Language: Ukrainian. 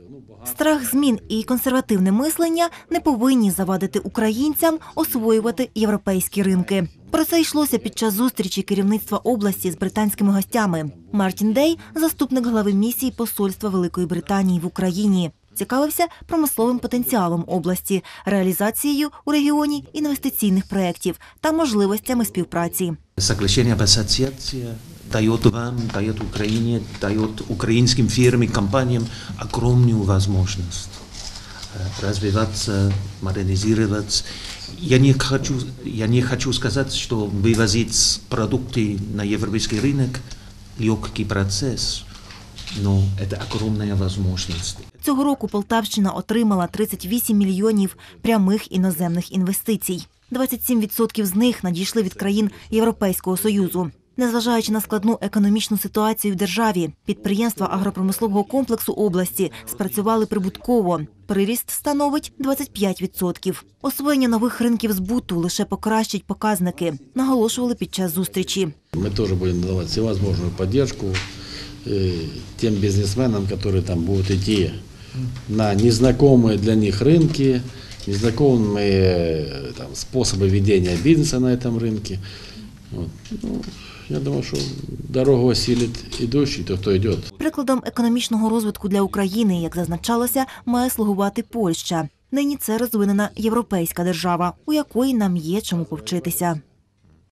Страх змін і консервативне мислення не повинні завадити українцям освоювати європейські ринки. Про це йшлося під час зустрічі керівництва області з британськими гостями. Мартін Дей – заступник глави місії посольства Великої Британії в Україні. Цікавився промисловим потенціалом області, реалізацією у регіоні інвестиційних проєктів та можливостями співпраці. Соглашение об ассоциации дает вам, дает Украине, дает украинским фирмам, компаниям огромную возможность развиваться, модернизироваться. Я не хочу сказать, что вывозить продукты на европейский рынок – легкий процесс, но это огромная возможность. Цього року Полтавщина отримала 38 мільйонів прямих іноземних інвестицій. 27% з них надійшли від країн Європейського Союзу. Незважаючи на складну економічну ситуацію в державі, підприємства агропромислового комплексу області спрацювали прибутково. Приріст становить 25%. Освоєння нових ринків збуту лише покращить показники, наголошували під час зустрічі. Ми теж будемо надавати всевозможну підтримку тим бізнесменам, які там будуть йти на незнайомі для них ринки, незнайомі способи ведення бізнесу на цьому ринку. Я думаю, що дорогу осилить ідущий, то хто йде. Прикладом економічного розвитку для України, як зазначалося, має слугувати Польща. Нині це розвинена європейська держава, у якої нам є чому повчитися.